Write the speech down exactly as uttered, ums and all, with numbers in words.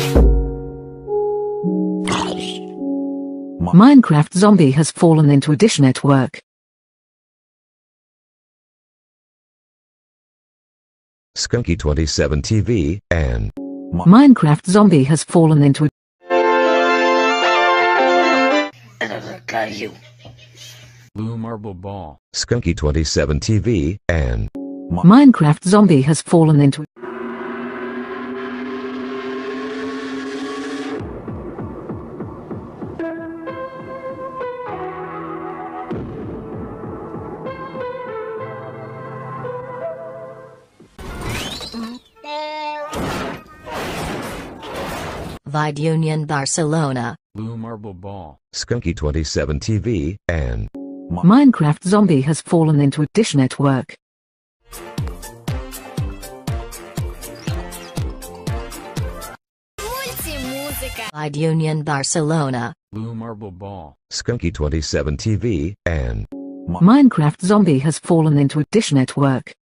Minecraft Zombie has fallen into a Dish Network. Skunky twenty-seven T V, and Minecraft Zombie has fallen into a Blue Marble Ball. Skunky twenty-seven T V, and Minecraft Zombie has fallen into Vide Union Barcelona. Blue Marble Ball. Skunky twenty-seven T V, and Minecraft Zombie has fallen into a Dish Network. Vide Union Barcelona. Blue Marble Ball. Skunky twenty-seven T V, and Minecraft Zombie has fallen into a Dish Network.